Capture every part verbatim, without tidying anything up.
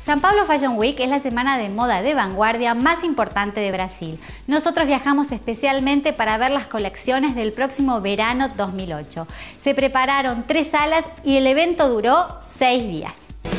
São Paulo Fashion Week es la semana de moda de vanguardia más importante de Brasil. Nosotros viajamos especialmente para ver las colecciones del próximo verano dos mil ocho. Se prepararon tres salas y el evento duró seis días.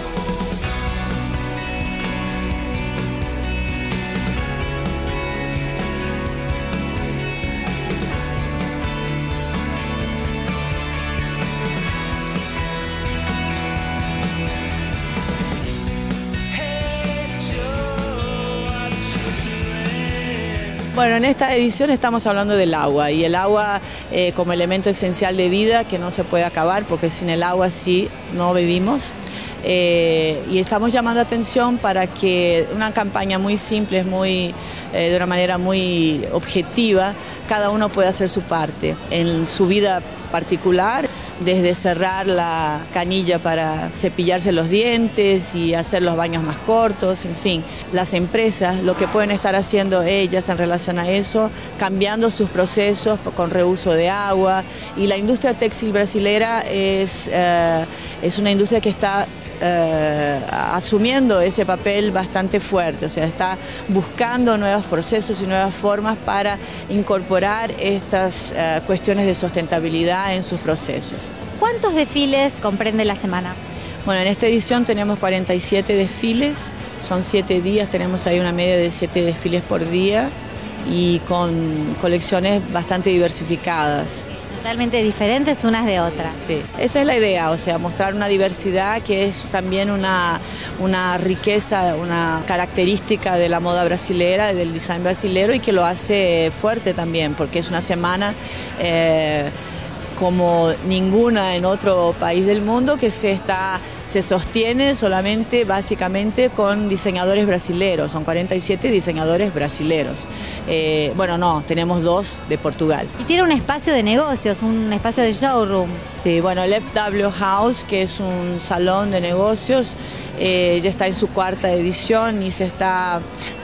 Bueno, en esta edición estamos hablando del agua y el agua eh, como elemento esencial de vida que no se puede acabar porque sin el agua sí no vivimos. Eh, y estamos llamando atención para que una campaña muy simple, muy, eh, de una manera muy objetiva, cada uno pueda hacer su parte en su vida particular, desde cerrar la canilla para cepillarse los dientes y hacer los baños más cortos, en fin. Las empresas, lo que pueden estar haciendo ellas en relación a eso, cambiando sus procesos con reuso de agua, y la industria textil brasilera es, eh, es una industria que está Eh, asumiendo ese papel bastante fuerte, o sea, está buscando nuevos procesos y nuevas formas para incorporar estas eh, cuestiones de sustentabilidad en sus procesos. ¿Cuántos desfiles comprende la semana? Bueno, en esta edición tenemos cuarenta y siete desfiles, son siete días, tenemos ahí una media de siete desfiles por día y con colecciones bastante diversificadas. Totalmente diferentes unas de otras. Sí, esa es la idea, o sea, mostrar una diversidad que es también una, una riqueza, una característica de la moda brasilera, del design brasilero, y que lo hace fuerte también, porque es una semana eh, como ninguna en otro país del mundo que se, está, se sostiene solamente básicamente con diseñadores brasileros, son cuarenta y siete diseñadores brasileros. Eh, bueno, no, tenemos dos de Portugal. Y tiene un espacio de negocios, un espacio de showroom. Sí, bueno, el F W House, que es un salón de negocios, eh, ya está en su cuarta edición y se está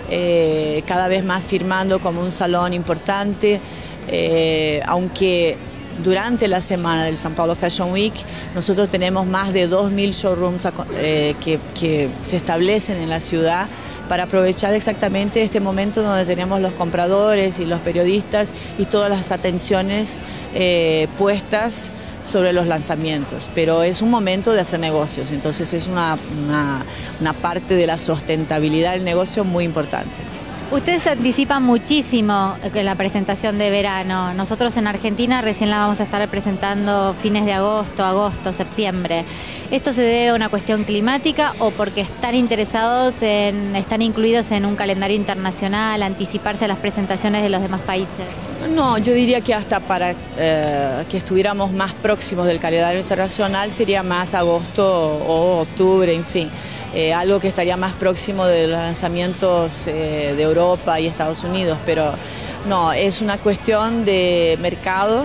eh, cada vez más firmando como un salón importante, eh, aunque durante la semana del São Paulo Fashion Week nosotros tenemos más de dos mil showrooms eh, que, que se establecen en la ciudad para aprovechar exactamente este momento donde tenemos los compradores y los periodistas y todas las atenciones eh, puestas sobre los lanzamientos, pero es un momento de hacer negocios, entonces es una, una, una parte de la sustentabilidad del negocio muy importante. Ustedes anticipan muchísimo en la presentación de verano. Nosotros en Argentina recién la vamos a estar presentando fines de agosto, agosto, septiembre. ¿Esto se debe a una cuestión climática o porque están interesados en, están incluidos en un calendario internacional, anticiparse a las presentaciones de los demás países? No, yo diría que hasta para eh, que estuviéramos más próximos del calendario internacional sería más agosto o octubre, en fin. Eh, algo que estaría más próximo de los lanzamientos eh, de Europa y Estados Unidos, pero no, es una cuestión de mercado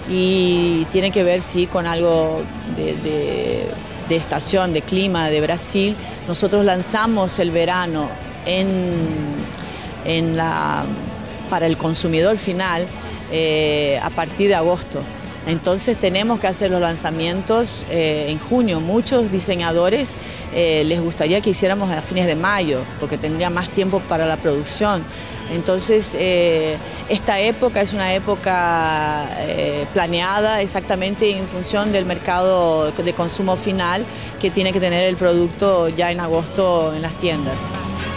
y tiene que ver sí con algo de, de, de estación, de clima de Brasil. Nosotros lanzamos el verano en, en la, para el consumidor final eh, a partir de agosto. Entonces tenemos que hacer los lanzamientos eh, en junio. Muchos diseñadores eh, les gustaría que hiciéramos a fines de mayo, porque tendría más tiempo para la producción. Entonces eh, esta época es una época eh, planeada exactamente en función del mercado de consumo final que tiene que tener el producto ya en agosto en las tiendas.